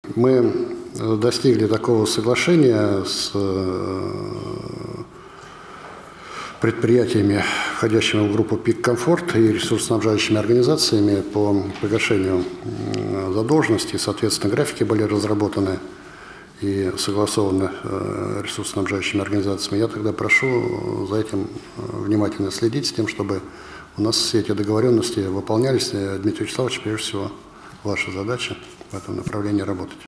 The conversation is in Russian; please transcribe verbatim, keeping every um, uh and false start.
Мы достигли такого соглашения с предприятиями, входящими в группу «Пик Комфорт» и ресурсоснабжающими организациями по погашению задолженности. Соответственно, графики были разработаны и согласованы ресурсоснабжающими организациями. Я тогда прошу за этим внимательно следить, с тем, чтобы у нас все эти договоренности выполнялись. Дмитрий Вячеславович, прежде всего, ваша задача в этом направлении работать.